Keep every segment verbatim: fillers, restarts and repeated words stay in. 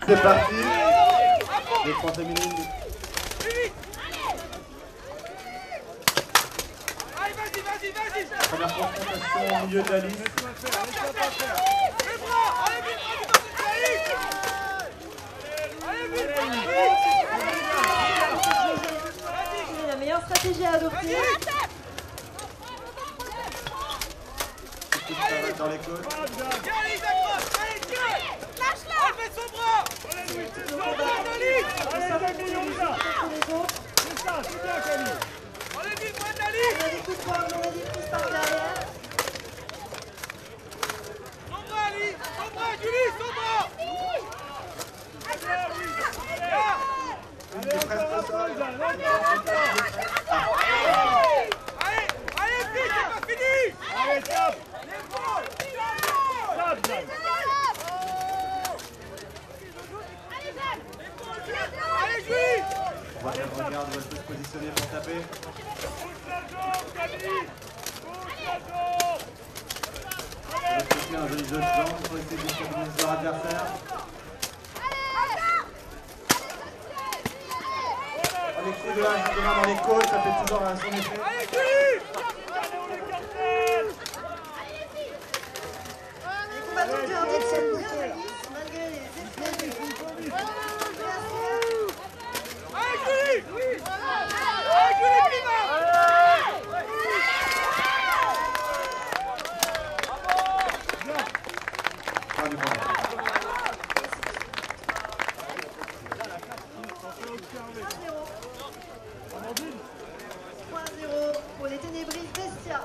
C'est parti. Les trois féminines. Première confrontation au milieu de la liste. La meilleure stratégie à adopter. Dans les côtes. Lâche-la! Fais son bras! Son bras, Dali! C'est ça, c'est bien, Camille. Enlève-lui le bras de Dali! On a des coups de poing, on a des coups par derrière. Son bras, Ali! Son bras, Julie! Son bras! Une qui presse au sol. Allez! Allez, vite! C'est pas fini! Allez, top! Allez, Julie! On va faire regarde, on va se positionner pour taper. Pousse la jambe, Camille! Pousse la jambe! On va se faire un joli jeu de jambes pour essayer de stabiliser leur adversaire. Les coups de main de main dans les côtes, ça fait toujours un son effet. Allez, Julie! Les combattants gardés tiennent bien la liste malgré les effets du Allez, Julie! Allez, Julie, Prima! Pas du bon. trois zéro pour les ténébristes Bestia.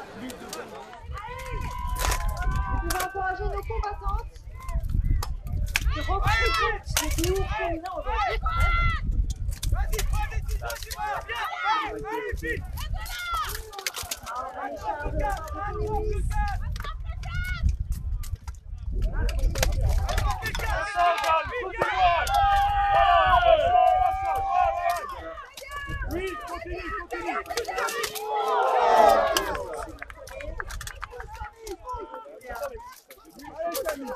Vous pouvez encourager nos combattantes qui représentent les duos féminins aujourd'hui. Vas-y, prends la décision, tu vas! Viens! Allez, vite! Alors, on va aller faire un peu de ténébris. Oui, continue, continue! Allez, Camille!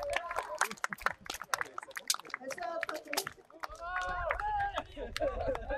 Elle s'est rattrapée.